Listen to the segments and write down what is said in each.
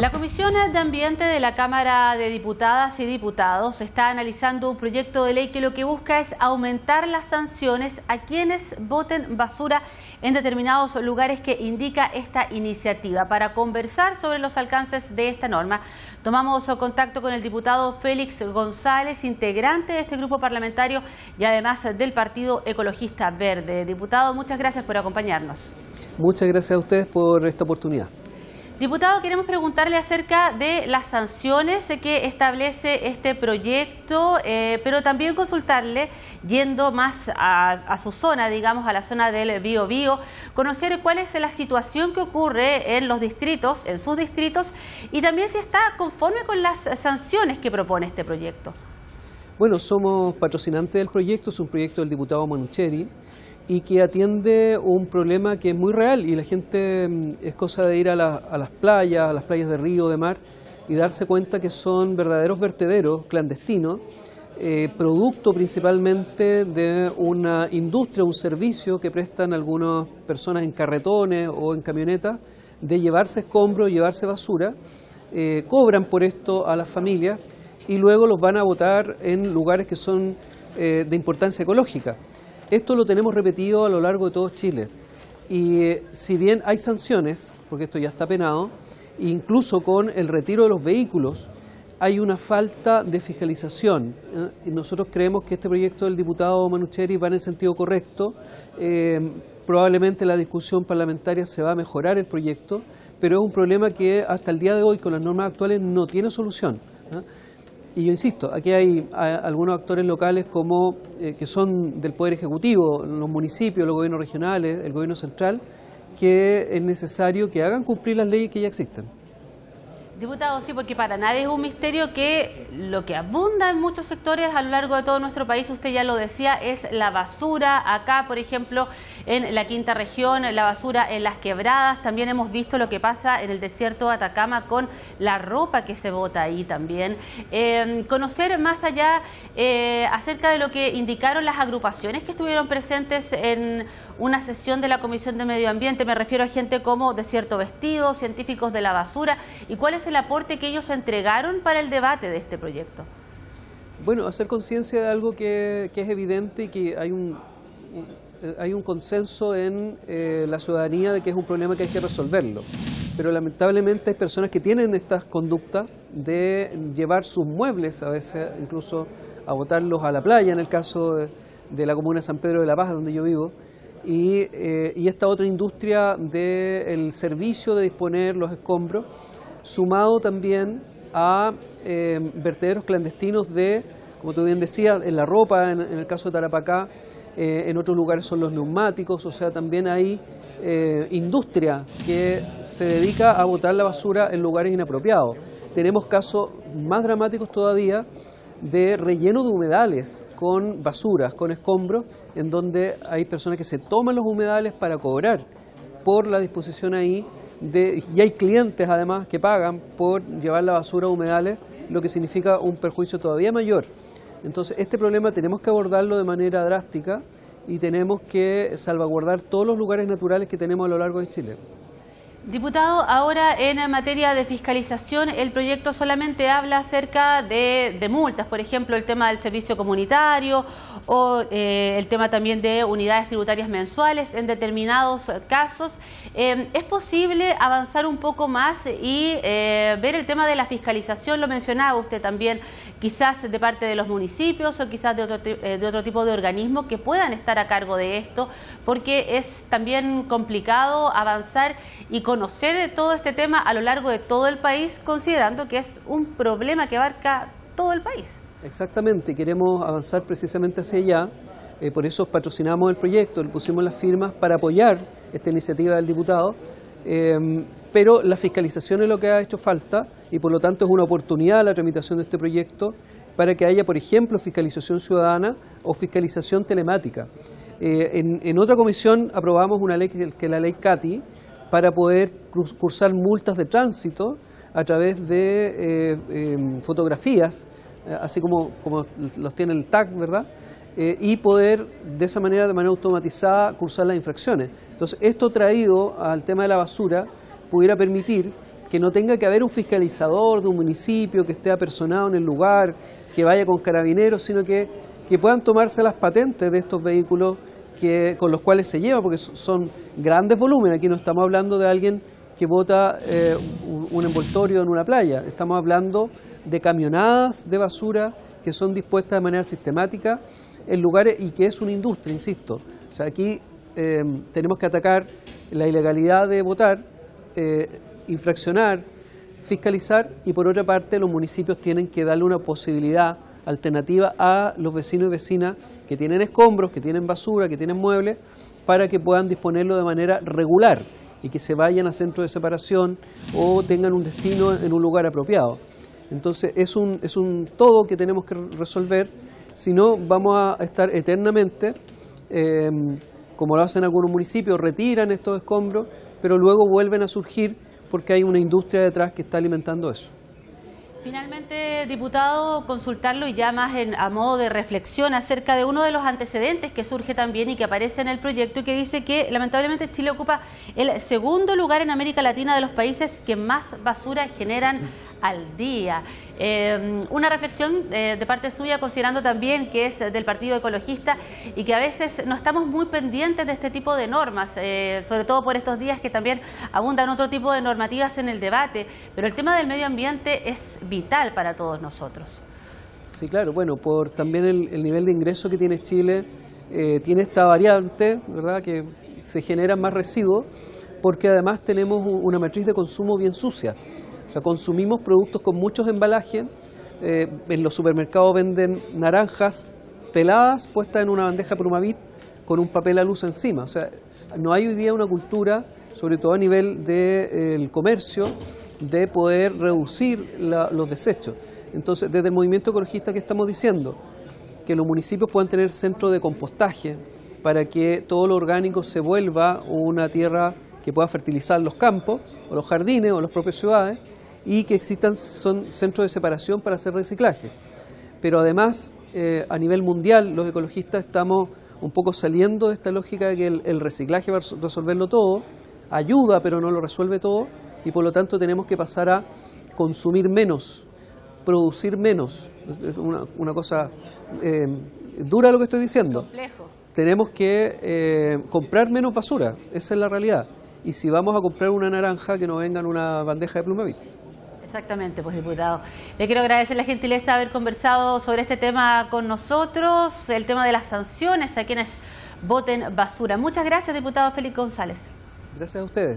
La Comisión de Ambiente de la Cámara de Diputadas y Diputados está analizando un proyecto de ley que lo que busca es aumentar las sanciones a quienes boten basura en determinados lugares que indica esta iniciativa. Para conversar sobre los alcances de esta norma, tomamos contacto con el diputado Félix González, integrante de este grupo parlamentario y además del Partido Ecologista Verde. Diputado, muchas gracias por acompañarnos. Muchas gracias a ustedes por esta oportunidad. Diputado, queremos preguntarle acerca de las sanciones que establece este proyecto, pero también consultarle, yendo más a su zona, digamos, a la zona del Biobío, conocer cuál es la situación que ocurre en los distritos, en sus distritos, y también si está conforme con las sanciones que propone este proyecto. Bueno, somos patrocinantes del proyecto, es un proyecto del diputado Manucheri, y que atiende un problema que es muy real y la gente es cosa de ir a las playas de río, de mar y darse cuenta que son verdaderos vertederos clandestinos, producto principalmente de una industria, un servicio que prestan algunas personas en carretones o en camionetas de llevarse escombros, llevarse basura, cobran por esto a las familias y luego los van a botar en lugares que son de importancia ecológica. Esto lo tenemos repetido a lo largo de todo Chile y si bien hay sanciones, porque esto ya está penado, incluso con el retiro de los vehículos hay una falta de fiscalización. Y nosotros creemos que este proyecto del diputado Manucheri va en el sentido correcto. Probablemente la discusión parlamentaria se va a mejorar el proyecto, pero es un problema que hasta el día de hoy con las normas actuales no tiene solución. Y yo insisto, aquí hay algunos actores locales como que son del Poder Ejecutivo, los municipios, los gobiernos regionales, el gobierno central, que es necesario que hagan cumplir las leyes que ya existen. Diputado, sí, porque para nadie es un misterio que lo que abunda en muchos sectores a lo largo de todo nuestro país, usted ya lo decía, es la basura. Acá, por ejemplo, en la quinta región, la basura en las quebradas. También hemos visto lo que pasa en el desierto de Atacama con la ropa que se bota ahí también. Conocer más allá acerca de lo que indicaron las agrupaciones que estuvieron presentes en una sesión de la Comisión de Medio Ambiente. Me refiero a gente como Desierto Vestido, científicos de la basura. ¿Y cuál es el aporte que ellos entregaron para el debate de este proyecto? Bueno, hacer conciencia de algo que es evidente y que hay un consenso en la ciudadanía de que es un problema que hay que resolverlo. Pero lamentablemente hay personas que tienen estas conductas de llevar sus muebles, a veces incluso a botarlos a la playa, en el caso de la comuna de San Pedro de la Paz, donde yo vivo, y esta otra industria del servicio de disponer los escombros, sumado también a vertederos clandestinos de, como tú bien decías, en la ropa, en el caso de Tarapacá, en otros lugares son los neumáticos, o sea, también hay industria que se dedica a botar la basura en lugares inapropiados. Tenemos casos más dramáticos todavía de relleno de humedales con basuras, con escombros, en donde hay personas que se toman los humedales para cobrar por la disposición ahí, y hay clientes además que pagan por llevar la basura a humedales, lo que significa un perjuicio todavía mayor. Entonces este problema tenemos que abordarlo de manera drástica y tenemos que salvaguardar todos los lugares naturales que tenemos a lo largo de Chile. Diputado, ahora en materia de fiscalización, el proyecto solamente habla acerca de multas, por ejemplo, el tema del servicio comunitario o el tema también de unidades tributarias mensuales en determinados casos. ¿Es posible avanzar un poco más y ver el tema de la fiscalización? Lo mencionaba usted también, quizás de parte de los municipios o quizás de otro tipo de organismos que puedan estar a cargo de esto, porque es también complicado avanzar y conocer todo este tema a lo largo de todo el país, considerando que es un problema que abarca todo el país. Exactamente, queremos avanzar precisamente hacia allá, por eso patrocinamos el proyecto, le pusimos las firmas para apoyar esta iniciativa del diputado, pero la fiscalización es lo que ha hecho falta y por lo tanto es una oportunidad la tramitación de este proyecto para que haya, por ejemplo, fiscalización ciudadana o fiscalización telemática. En otra comisión aprobamos una ley que es la ley CATI, para poder cursar multas de tránsito a través de fotografías, así como los tiene el TAC, ¿verdad? Y poder de esa manera, de manera automatizada, cursar las infracciones. Entonces, esto traído al tema de la basura pudiera permitir que no tenga que haber un fiscalizador de un municipio que esté apersonado en el lugar, que vaya con carabineros, sino que puedan tomarse las patentes de estos vehículos con los cuales se lleva, porque son grandes volúmenes. Aquí no estamos hablando de alguien que bota un envoltorio en una playa, estamos hablando de camionadas de basura que son dispuestas de manera sistemática en lugares, y que es una industria, insisto. O sea, aquí tenemos que atacar la ilegalidad de botar, infraccionar, fiscalizar, y por otra parte los municipios tienen que darle una posibilidad alternativa a los vecinos y vecinas que tienen escombros, que tienen basura, que tienen muebles, para que puedan disponerlo de manera regular y que se vayan a centros de separación o tengan un destino en un lugar apropiado. Entonces es un todo que tenemos que resolver, si no vamos a estar eternamente, como lo hacen algunos municipios, retiran estos escombros, pero luego vuelven a surgir porque hay una industria detrás que está alimentando eso. Finalmente, diputado, consultarlo y ya más a modo de reflexión acerca de uno de los antecedentes que surge también y que aparece en el proyecto, y que dice que lamentablemente Chile ocupa el segundo lugar en América Latina de los países que más basura generan al día. Una reflexión de parte suya, considerando también que es del Partido Ecologista y que a veces no estamos muy pendientes de este tipo de normas, sobre todo por estos días que también abundan otro tipo de normativas en el debate, pero el tema del medio ambiente es vital para todos nosotros. Sí, claro, bueno, por también el nivel de ingreso que tiene Chile, tiene esta variante, ¿verdad?, que se generan más residuos, porque además tenemos una matriz de consumo bien sucia. O sea, consumimos productos con muchos embalajes. En los supermercados venden naranjas peladas puestas en una bandeja Plumavit con un papel alusa encima. O sea, no hay hoy día una cultura, sobre todo a nivel del comercio, de poder reducir los desechos. Entonces, desde el movimiento ecologista, ¿qué estamos diciendo? Que los municipios puedan tener centros de compostaje para que todo lo orgánico se vuelva una tierra que pueda fertilizar los campos, o los jardines, o las propias ciudades, y que existan centros de separación para hacer reciclaje. Pero además, a nivel mundial, los ecologistas estamos un poco saliendo de esta lógica de que el reciclaje va a resolverlo todo, ayuda pero no lo resuelve todo, y por lo tanto tenemos que pasar a consumir menos, producir menos. Es una cosa dura lo que estoy diciendo. Complejo. Tenemos que comprar menos basura, esa es la realidad. Y si vamos a comprar una naranja, que no venga en una bandeja de Plumavit. Exactamente, pues, diputado. Le quiero agradecer la gentileza de haber conversado sobre este tema con nosotros, el tema de las sanciones a quienes boten basura. Muchas gracias, diputado Félix González. Gracias a ustedes.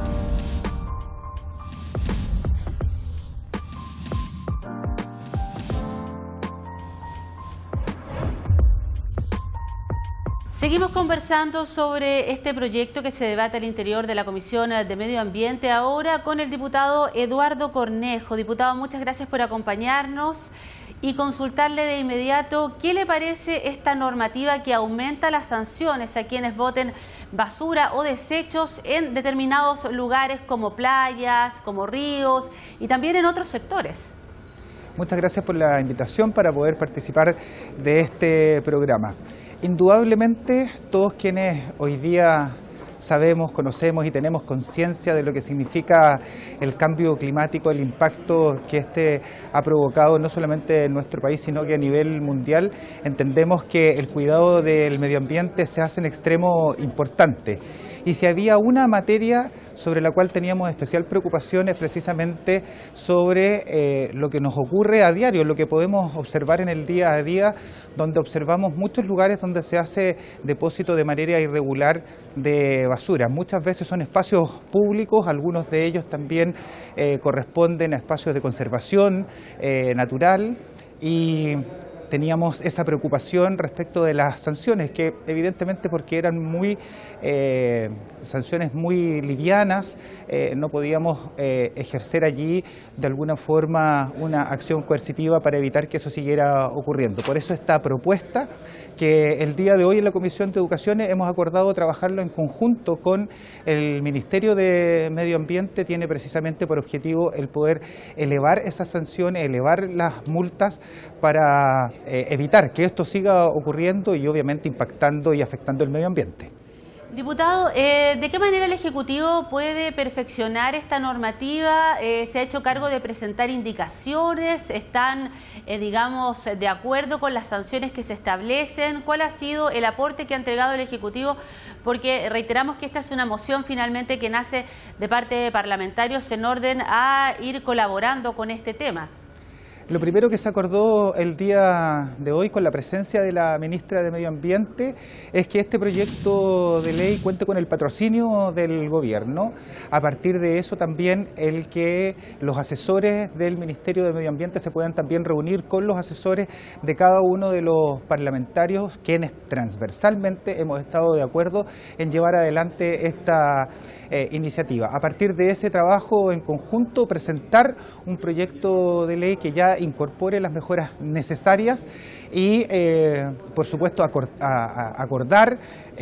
Seguimos conversando sobre este proyecto que se debate al interior de la Comisión de Medio Ambiente, ahora con el diputado Eduardo Cornejo. Diputado, muchas gracias por acompañarnos y consultarle de inmediato qué le parece esta normativa que aumenta las sanciones a quienes boten basura o desechos en determinados lugares como playas, como ríos y también en otros sectores. Muchas gracias por la invitación para poder participar de este programa. Indudablemente, todos quienes hoy día sabemos, conocemos y tenemos conciencia de lo que significa el cambio climático, el impacto que este ha provocado no solamente en nuestro país, sino que a nivel mundial, entendemos que el cuidado del medio ambiente se hace en extremo importante. Y si había una materia sobre la cual teníamos especial preocupación es precisamente sobre lo que nos ocurre a diario, lo que podemos observar en el día a día, donde observamos muchos lugares donde se hace depósito de manera irregular de basura. Muchas veces son espacios públicos, algunos de ellos también corresponden a espacios de conservación natural, y teníamos esa preocupación respecto de las sanciones, que evidentemente porque eran sanciones muy livianas, no podíamos ejercer allí de alguna forma una acción coercitiva para evitar que eso siguiera ocurriendo. Por eso esta propuesta, que el día de hoy en la Comisión de Educación hemos acordado trabajarlo en conjunto con el Ministerio de Medio Ambiente, tiene precisamente por objetivo el poder elevar esas sanciones, elevar las multas para evitar que esto siga ocurriendo y obviamente impactando y afectando el medio ambiente. Diputado, ¿de qué manera el Ejecutivo puede perfeccionar esta normativa? ¿Se ha hecho cargo de presentar indicaciones? ¿Están, digamos, de acuerdo con las sanciones que se establecen? ¿Cuál ha sido el aporte que ha entregado el Ejecutivo? Porque reiteramos que esta es una moción finalmente que nace de parte de parlamentarios en orden a ir colaborando con este tema. Lo primero que se acordó el día de hoy con la presencia de la ministra de Medio Ambiente es que este proyecto de ley cuente con el patrocinio del gobierno. A partir de eso también el que los asesores del Ministerio de Medio Ambiente se puedan también reunir con los asesores de cada uno de los parlamentarios, quienes transversalmente hemos estado de acuerdo en llevar adelante esta iniciativa. A partir de ese trabajo en conjunto, presentar un proyecto de ley que ya incorpore las mejoras necesarias y, por supuesto, acordar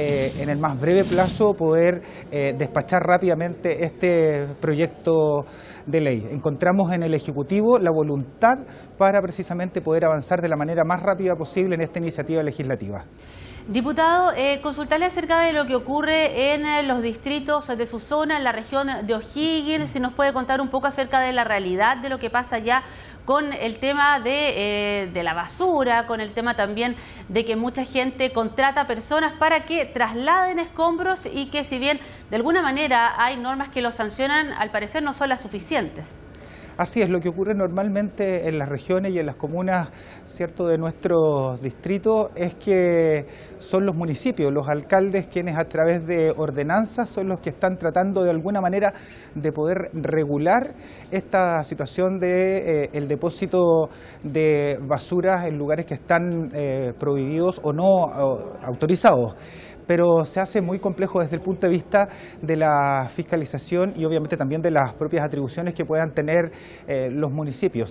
en el más breve plazo poder despachar rápidamente este proyecto de ley. Encontramos en el Ejecutivo la voluntad para precisamente poder avanzar de la manera más rápida posible en esta iniciativa legislativa. Diputado, consultarle acerca de lo que ocurre en los distritos de su zona, en la región de O'Higgins, si nos puede contar un poco acerca de la realidad de lo que pasa allá con el tema de la basura, con el tema también de que mucha gente contrata personas para que trasladen escombros y que si bien de alguna manera hay normas que los sancionan, al parecer no son las suficientes. Así es, lo que ocurre normalmente en las regiones y en las comunas, ¿cierto?, de nuestros distritos es que son los municipios, los alcaldes quienes a través de ordenanzas son los que están tratando de alguna manera de poder regular esta situación de el depósito de basuras en lugares que están prohibidos o no autorizados. Pero se hace muy complejo desde el punto de vista de la fiscalización y obviamente también de las propias atribuciones que puedan tener los municipios.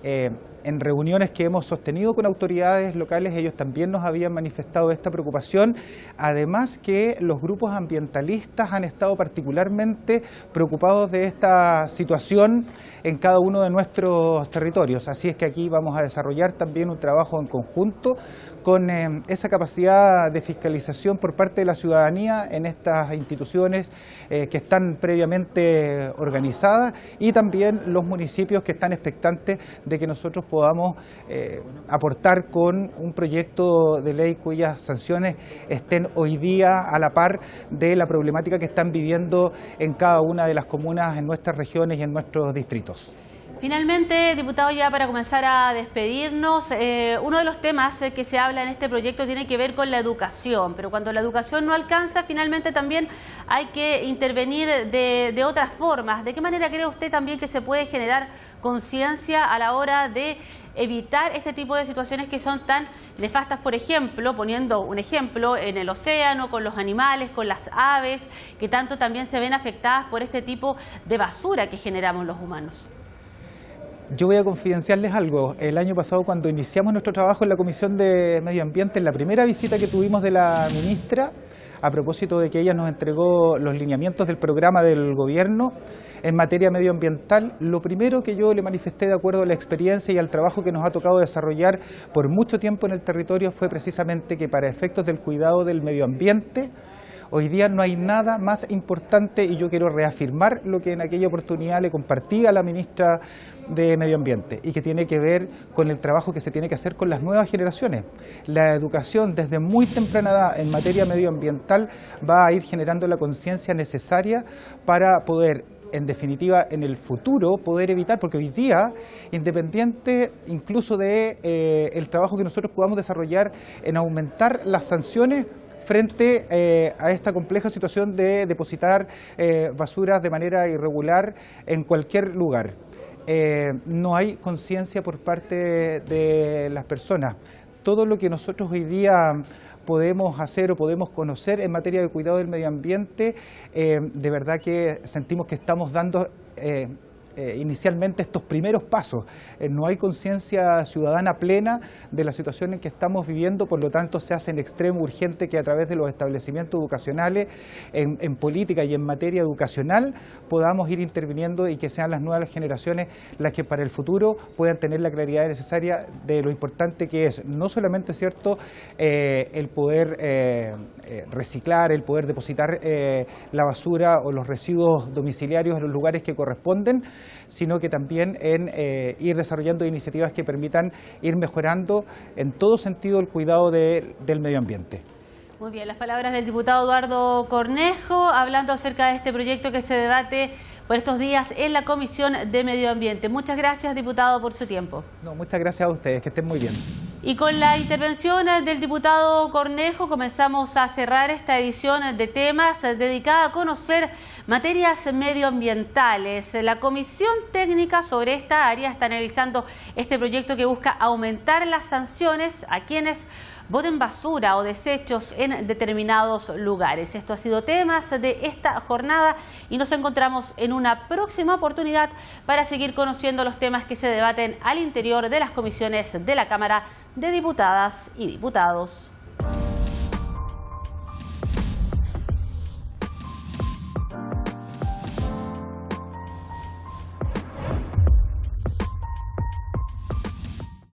En reuniones que hemos sostenido con autoridades locales, ellos también nos habían manifestado esta preocupación, además que los grupos ambientalistas han estado particularmente preocupados de esta situación en cada uno de nuestros territorios. Así es que aquí vamos a desarrollar también un trabajo en conjunto con esa capacidad de fiscalización por parte de la ciudadanía en estas instituciones que están previamente organizadas y también los municipios que están expectantes de que nosotros podamos aportar con un proyecto de ley cuyas sanciones estén hoy día a la par de la problemática que están viviendo en cada una de las comunas, en nuestras regiones y en nuestros distritos. Finalmente, diputado, ya para comenzar a despedirnos, uno de los temas que se habla en este proyecto tiene que ver con la educación, pero cuando la educación no alcanza, finalmente también hay que intervenir de otras formas. ¿De qué manera cree usted también que se puede generar conciencia a la hora de evitar este tipo de situaciones que son tan nefastas? Por ejemplo, poniendo un ejemplo, en el océano, con los animales, con las aves, que tanto también se ven afectadas por este tipo de basura que generamos los humanos. Yo voy a confidenciarles algo. El año pasado, cuando iniciamos nuestro trabajo en la Comisión de Medio Ambiente, en la primera visita que tuvimos de la ministra, a propósito de que ella nos entregó los lineamientos del programa del gobierno en materia medioambiental, lo primero que yo le manifesté de acuerdo a la experiencia y al trabajo que nos ha tocado desarrollar por mucho tiempo en el territorio fue precisamente que para efectos del cuidado del medio ambiente, hoy día no hay nada más importante, y yo quiero reafirmar lo que en aquella oportunidad le compartí a la ministra de Medio Ambiente y que tiene que ver con el trabajo que se tiene que hacer con las nuevas generaciones. La educación desde muy temprana edad en materia medioambiental va a ir generando la conciencia necesaria para poder, en definitiva, en el futuro poder evitar, porque hoy día, independiente incluso de el trabajo que nosotros podamos desarrollar en aumentar las sanciones frente a esta compleja situación de depositar basuras de manera irregular en cualquier lugar. No hay conciencia por parte de las personas. Todo lo que nosotros hoy día podemos hacer o podemos conocer en materia de cuidado del medio ambiente, de verdad que sentimos que estamos dando inicialmente estos primeros pasos. No hay conciencia ciudadana plena de la situación en que estamos viviendo, por lo tanto se hace en extremo urgente que a través de los establecimientos educacionales, en política y en materia educacional, podamos ir interviniendo y que sean las nuevas generaciones las que para el futuro puedan tener la claridad necesaria de lo importante que es, no solamente, ¿cierto?, el poder reciclar, el poder depositar la basura o los residuos domiciliarios en los lugares que corresponden, sino que también en ir desarrollando iniciativas que permitan ir mejorando en todo sentido el cuidado del medio ambiente. Muy bien, las palabras del diputado Eduardo Cornejo, hablando acerca de este proyecto que se debate por estos días en la Comisión de Medio Ambiente. Muchas gracias, diputado, por su tiempo. No, muchas gracias a ustedes, que estén muy bien. Y con la intervención del diputado Cornejo comenzamos a cerrar esta edición de temas dedicada a conocer materias medioambientales. La Comisión Técnica sobre esta área está analizando este proyecto que busca aumentar las sanciones a quienes boten basura o desechos en determinados lugares. Esto ha sido temas de esta jornada y nos encontramos en una próxima oportunidad para seguir conociendo los temas que se debaten al interior de las comisiones de la Cámara de Diputadas y Diputados.